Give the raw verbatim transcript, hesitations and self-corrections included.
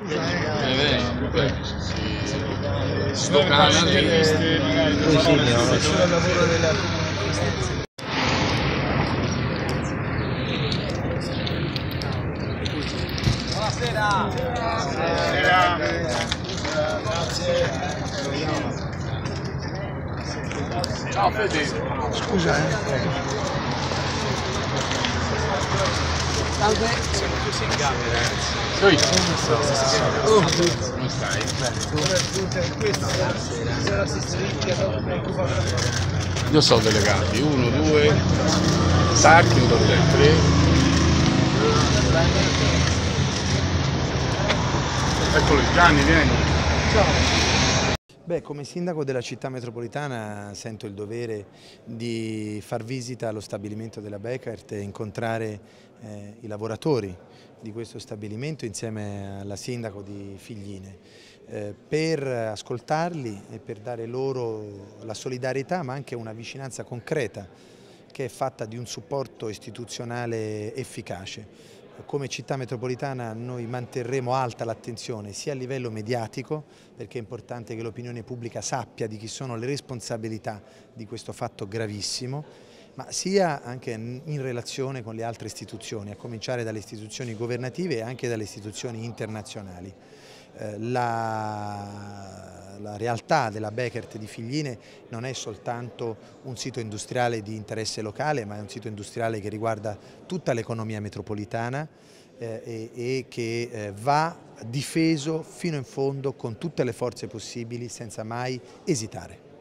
Scusa, eh. È vero, beh, si, si slocana lì. Poi sì, nessuno lavoro della comunicazione. Buonasera. Buonasera. Grazie. Ciao Fede. Scusa, eh. Salve. Siamo chiusi in camera. Sì. Come stai? Io sono delegati, uno, due, sacchi, uno, due, tre. Eccolo Gianni, vieni. Ciao. Beh, come sindaco della città metropolitana sento il dovere di far visita allo stabilimento della Bekaert e incontrare eh, i lavoratori di questo stabilimento insieme alla sindaco di Figline eh, per ascoltarli e per dare loro la solidarietà ma anche una vicinanza concreta che è fatta di un supporto istituzionale efficace. Come città metropolitana noi manterremo alta l'attenzione sia a livello mediatico, perché è importante che l'opinione pubblica sappia di chi sono le responsabilità di questo fatto gravissimo, ma sia anche in relazione con le altre istituzioni, a cominciare dalle istituzioni governative e anche dalle istituzioni internazionali. La, la realtà della Bekaert di Figline non è soltanto un sito industriale di interesse locale, ma è un sito industriale che riguarda tutta l'economia metropolitana eh, e, e che eh, va difeso fino in fondo con tutte le forze possibili senza mai esitare.